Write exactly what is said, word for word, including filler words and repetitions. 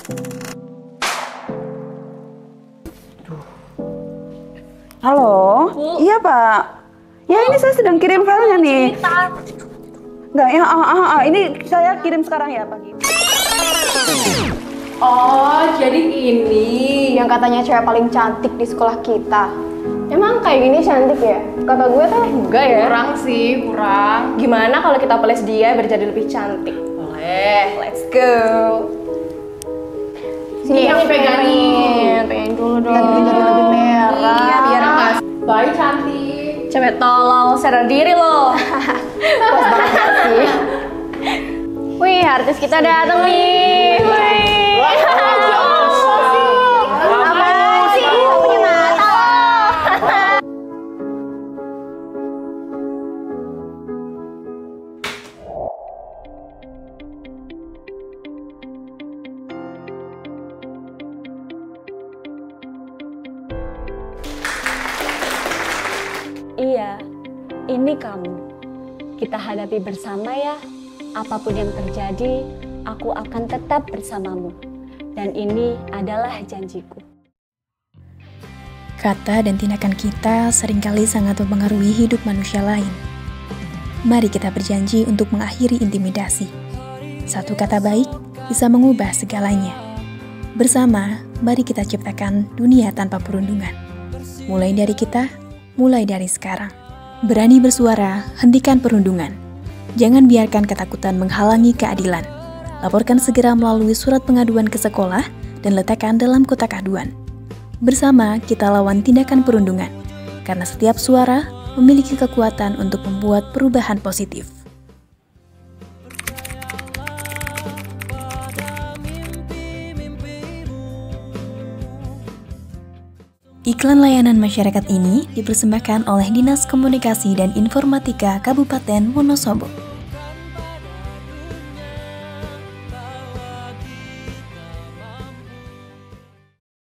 Halo? Bu. Iya, Pak. Ya, ini saya sedang kirim filenya nih. Enggak, ya, ah, ah, ah. Ini saya kirim sekarang ya, Pak. Oh, jadi ini yang katanya cewek paling cantik di sekolah kita. Emang kayak gini cantik ya? Kata gue tuh enggak ya? Kurang sih, kurang. Gimana kalau kita peles dia biar jadi lebih cantik? Boleh. Let's go. Sini aku pegangin. Pegangin dulu dong. Biar jadi lebih merah. Iya, biar enggak. Baik, cantik. Cewek tolol, sadar diri loh. Puas banget sih. Wih, artis kita datang nih. Wih. Apa sih? Gak punya mata loh. Iya, ini kamu. Kita hadapi bersama ya. Apapun yang terjadi, aku akan tetap bersamamu. Dan ini adalah janjiku. Kata dan tindakan kita seringkali sangat mempengaruhi hidup manusia lain. Mari kita berjanji untuk mengakhiri intimidasi. Satu kata baik bisa mengubah segalanya. Bersama, mari kita ciptakan dunia tanpa perundungan. Mulai dari kita, mulai dari sekarang. Berani bersuara, hentikan perundungan. Jangan biarkan ketakutan menghalangi keadilan. Laporkan segera melalui surat pengaduan ke sekolah dan letakkan dalam kotak aduan. Bersama kita lawan tindakan perundungan, karena setiap suara memiliki kekuatan untuk membuat perubahan positif. Iklan layanan masyarakat ini dipersembahkan oleh Dinas Komunikasi dan Informatika Kabupaten Wonosobo.